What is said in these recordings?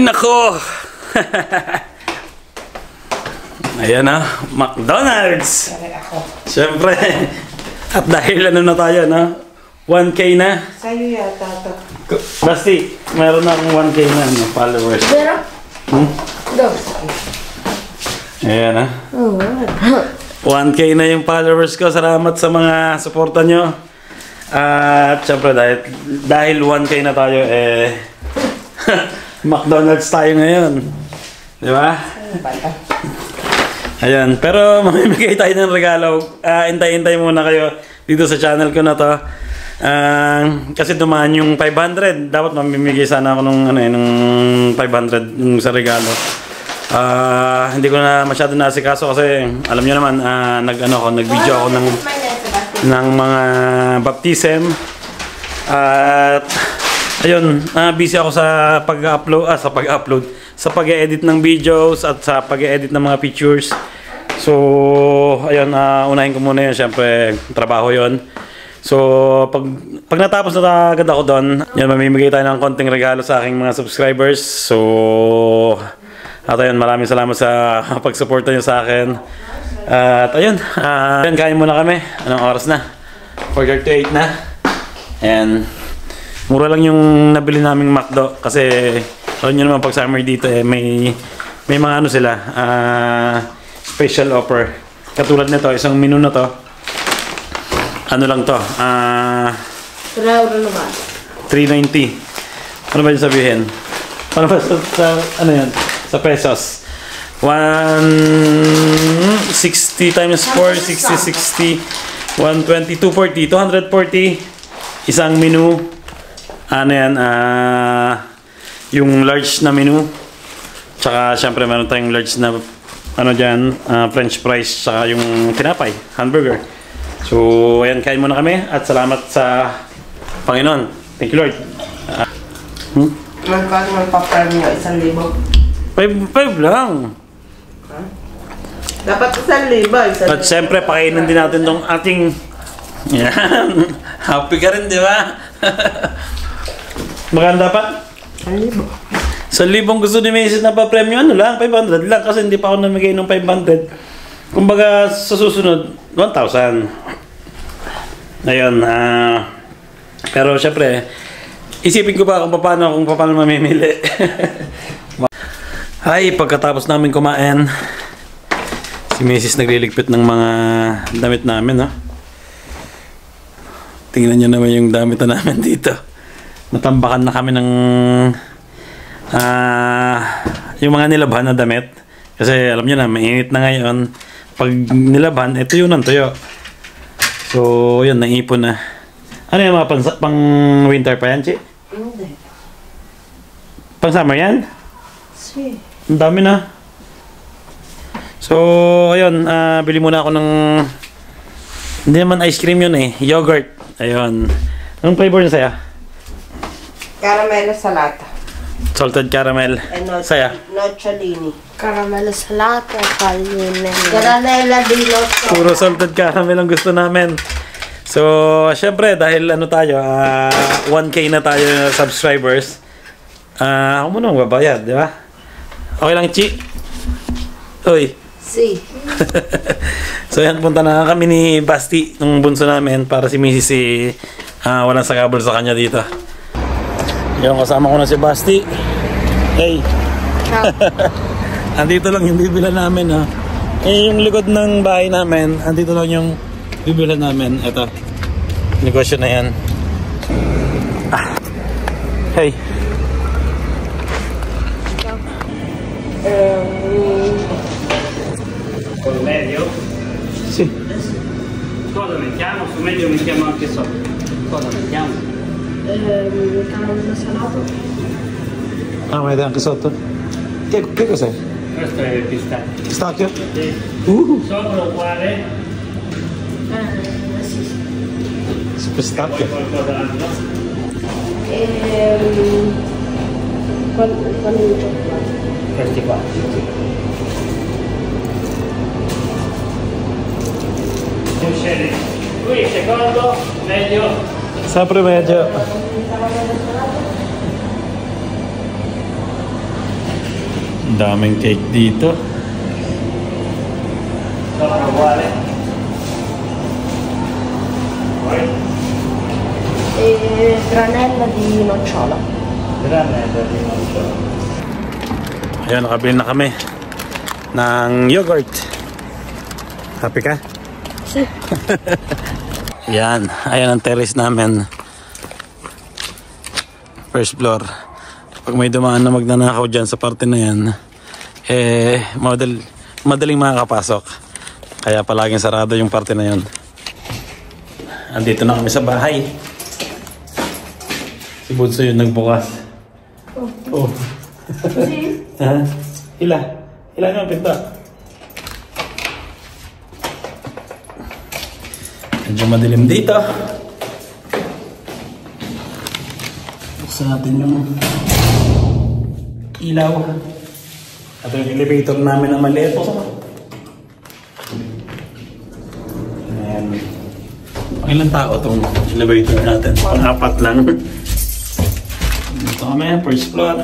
nako! Ayan na, McDonald's! Siyempre. At dahil ano na tayo, no? 1K na. Sa'yo yata to. Basti, meron na akong 1K na followers. Pero? Go. Ayan na. 1K na yung followers ko. Salamat sa mga suporta nyo. At syempre dahil 1K na tayo, McDonald's tayo ngayon. Di ba? Ayan. Pero mamimigay tayo ng regalo. Intay-intay muna kayo dito sa channel ko na to. Kasi dumaan yung 500. Dapat mamimigay sana ako nung 500 sa regalo. Hindi ko na masyado nasikaso kasi alam niyo naman nag-video ako ng mga baptism. At ayun, busy ako sa pag-upload, sa pag-edit ng videos at sa pag-edit ng mga pictures. So, ayun, unahin ko muna yun. Siyempre, trabaho yun. So, pag natapos na agad ako doon, yan, mamimigay tayo ng konting regalo sa aking mga subscribers. So, at ayun, maraming salamat sa pag-suporta nyo sa akin. At ayun, kain muna kami. Anong oras na? 4:38 na. And mura lang yung nabili naming McDo. Kasi, alam nyo naman pag summer dito, may mga ano sila, special offer. Katulad nito, isang menu na to. Ano lang to? 390. Ano ba yung sabihin? Ano ba ano yan? Sa pesos. 160 times 4, 60, 120, 240, 240. Isang menu. Ano yan? Yung large na menu. Tsaka syempre meron tayong large na French fries, tsaka yung tinapay, hamburger. So, ayan, kain muna kami at salamat sa Panginoon. Thank you, Lord. Magpapremyo 1,000. 5 lang. Huh? Dapat 1,000. At syempre, pakainin din natin tong ating... Yan. Happy ka rin, di ba? Maganda pa? 1,000. 1,000 gusto ni Macy's na pa-premyo, ano lang, 500 lang kasi hindi pa ako namigay ng 500. Kumbaga sa susunod, 1,000. Ayun, pero syempre, isipin ko pa kung paano mamimili. Ay, pagkatapos namin kumain, si Macy's nagliligpit ng mga damit namin, no? Tingnan nyo naman yung damit na namin dito. Natambakan na kami ng yung mga nilabhan na damit. Kasi alam nyo na, mainit na ngayon. Pag nilabhan, ito yun ang tuyo. So, yun, naipon na. Ano yung mga pang winter pa yan, Chi? Hindi. Pang summer yan? Si. Ang dami na. So, ayun, bili muna ako ng... Hindi naman ice cream yun eh. Yogurt. Ayun. Anong flavor niya saya? Caramelo salata. Salted caramel. Saya? Nocciolini. Caramelo salata. Caramella di nocciola. Puro salted caramel ang gusto namin. So, syempre, dahil ano tayo, 1K na tayo subscribers, ako muna magbabayad, di ba? Okay lang, Chi? Uy. Si. So, yan, punta na kami ni Basti, nung bunso namin, para si Mrs. walang sakabol sa kanya dito. Yung kasama ko na si Basti. Hey. Andito lang yung bibila namin, ha. Yung likod ng bahay namin, andito lang yung bibila namin. Ito. Negosyo na yan. Hey. Col medio? Sì. Cosa mettiamo? Su medio mettiamo anche sopra. Cosa mettiamo? Caramelo salato. Mettete anche sotto? Che cos'è? Questo è pistacchio. Pistacchio? Sì. Sopra uguale. Sì. Pistacchio? Qualcos'altro? Questi qua. Qui secondo, medio. Sempre medio. Ang daming cake dito. Sobrang wale. Poi? Granella di nocciola. Granella di nocciola. Ayan, nakabili na kami ng yogurt. Happy ka? Si. Yan, ayan ang terrace namin. First floor. Pag may dumaan na magnanakaw dyan sa parte na yan, madaling makakapasok. Kaya palaging sarado yung parte na yan. Andito na kami sa bahay. Si Bunso yun nagbukas. Oh. Ha? Hila nyo ang pinto. Medyo madilim dito. Buksan natin yung ilaw. At yung elevator namin na maliit. Ayan. Ilang tao itong elevator natin? Pang-apat lang. Dito kami, first floor.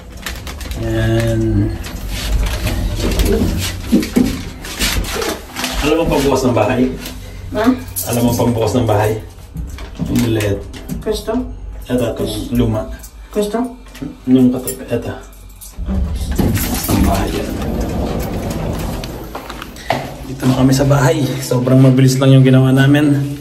Ayan. Alam mo pagbukas ng bahay? Ha? Alam mo pagbukas ng bahay? Yung maliit. Questo? Ito, itong luma. Questo? Yung katupi. Ito. Ang bahay yan. Dito na kami sa bahay. Sobrang mabilis lang yung ginawa namin.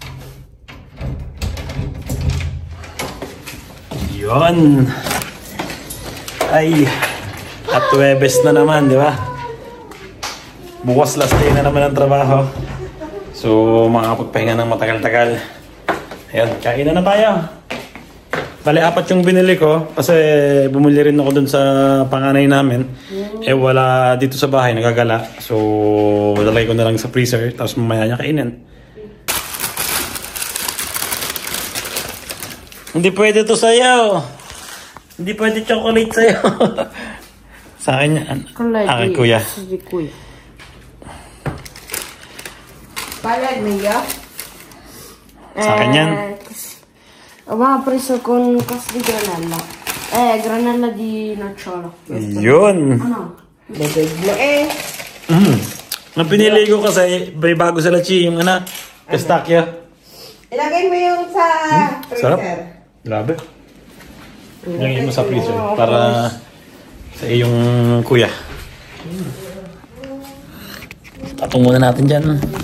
Yun. Ay. At Huwebes na naman, di ba? Bukas last day na naman ang trabaho. So, makakapagpahinga ng matagal-tagal. Ayan, kain na tayo. Bali, 4 yung binili ko. Kasi bumili rin ako dun sa panganay namin. Wala dito sa bahay, nagagala. So, lalagay ko na lang sa freezer. Tapos mamaya niya kainin. Hindi pwede to sa'yo. Hindi pwede chocolate sa'yo. Sa akin yan. Akin kuya. Di kuya. Palag niya? Sa akin yan. Aveva preso con questo di granella. Granella di nocciola. Yun. Ano? Bebeg mo Ang pinili ko kasi may bago sa lachi yung pistachio. Ilagay mo yung sa freezer. Sarap. Grabe. Ilagay mo sa freezer para sa iyong kuya. Tatong muna natin dyan.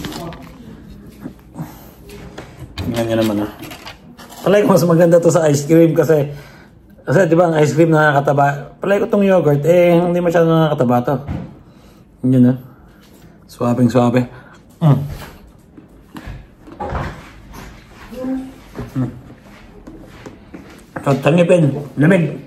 Tingnan nyo naman Palay ko mas maganda to sa ice cream kasi di ba ang ice cream nakakataba. Palay ko tong yogurt hindi masyado nakakataba to. Yun Suwabing suwabe. Tangipin. Lamig.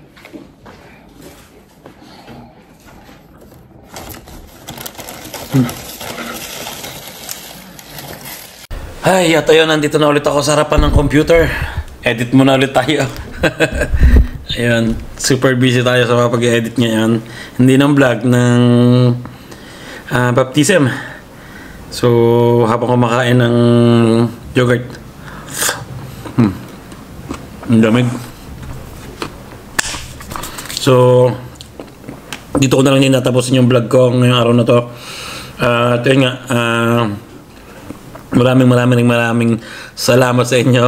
Ay, at ayun, nandito na ulit ako sa harapan ng computer. Edit muna ulit tayo. Ayun, super busy tayo sa pag-edit ngayon. Hindi ng vlog, ng baptism. So, habang kumakain ng yogurt. Ang damig. So, dito ko na lang din natapusin yung vlog ko ngayong araw na to. At yun nga, maraming salamat sa inyo.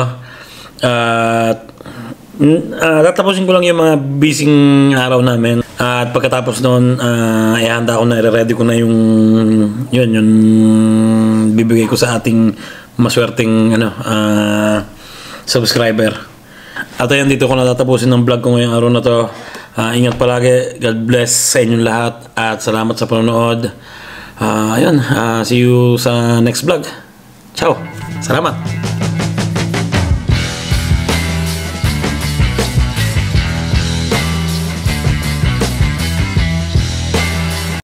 Tatapusin ko lang yung mga busy araw namin. At pagkatapos noon, ihanda ko na, i-ready ko na yung bibigay ko sa ating maswerteng subscriber. At ayan, dito ko na tatapusin ng vlog ko ngayong araw na to. Ingat palagi. God bless sa inyong lahat. At salamat sa panonood. See you sa next vlog. Ciao. Salamat.